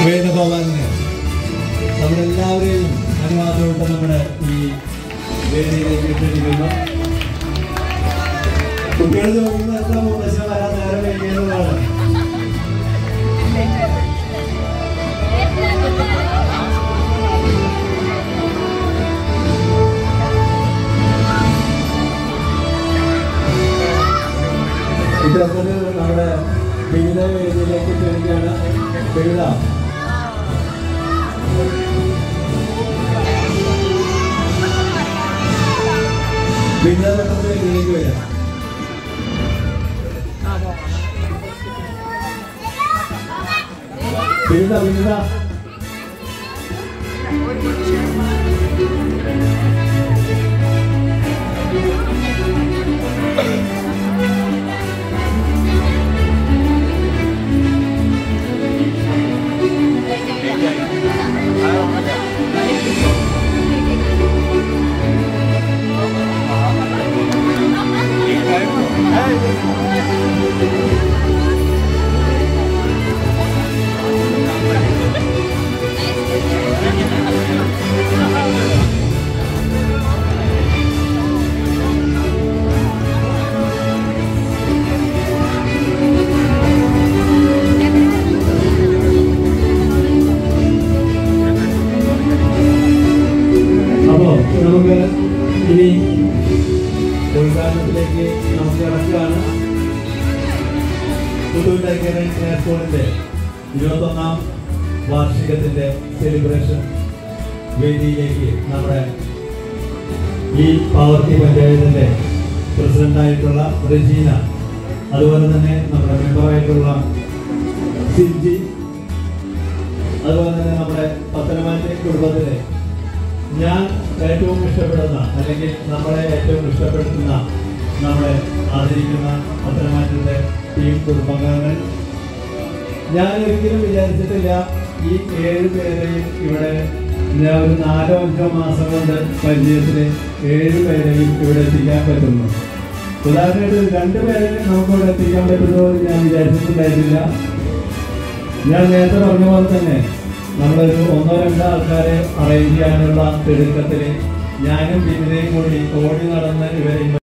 വേണുഗോപാലിന് നമ്മളെല്ലാവരെയും അനുവാദമുണ്ട് നമ്മുടെ ഈ വേദിയിലേക്ക് ക്ഷണിക്കുന്നു. കുട്ടികൾ ചോദിക്കുന്നത് എത്ര മുത്തശ്ശൻ വരാൻ നേരം വൈകിയതാണ്. ഇത്തരത്തിൽ നമ്മുടെ വിവിധ വേദിയിലേക്ക് ക്ഷണിക്കുകയാണ്. വിവിധ ഭിന്നതയിലേക്ക് വരാം. ഭിന്നത ഭിന്നത നമുക്ക് ഇനി ഉദ്ഘാടനത്തിലേക്ക് നമുക്ക് ഇറക്കുകയാണ്. പുതുവൈക്കര സ്കൂളിന്റെ 21ാം വാർഷികത്തിന്റെ സെലിബ്രേഷൻ വേദിയിലേക്ക് നമ്മുടെ ഈ പാവർട്ടി പഞ്ചായത്തിന്റെ പ്രസിഡന്റായിട്ടുള്ള റെജീന, അതുപോലെ തന്നെ നമ്മുടെ മെമ്പറായിട്ടുള്ള സിജി, അതുപോലെ തന്നെ നമ്മുടെ പത്തനംതിട്ട കുടുംബത്തിലെ ഞാൻ ഏറ്റവും ഇഷ്ടപ്പെടുന്ന അല്ലെങ്കിൽ നമ്മളെ ഏറ്റവും ഇഷ്ടപ്പെടുത്തുന്ന നമ്മളെ ആദരിക്കുന്ന പത്തനംതിട്ടയുടെ ടീം കുടുംബാംഗങ്ങൾ, ഞാൻ ഒരിക്കലും വിചാരിച്ചിട്ടില്ല ഈ 7 പേരെയും ഇവിടെ ഞാൻ ഒരു 4-5 മാസം കൊണ്ട് പരിചയത്തിൽ 7 പേരെയും ഇവിടെ എത്തിക്കാൻ പറ്റുന്നു. ഉദാഹരണമായിട്ട് 2 പേരെയും നമുക്കിവിടെ എത്തിക്കാൻ പറ്റുന്നു ഞാൻ വിചാരിച്ചിട്ടുണ്ടായിരുന്നില്ല. ഞാൻ നേരത്തെ പറഞ്ഞ പോലെ തന്നെ നമ്മളൊരു 1-2 ആൾക്കാരെ അറേഞ്ച് ചെയ്യാനുള്ള തിടുക്കത്തിൽ ഞാനും പിന്നെയും കൂടി ഓടി നടന്ന് ഇവരെ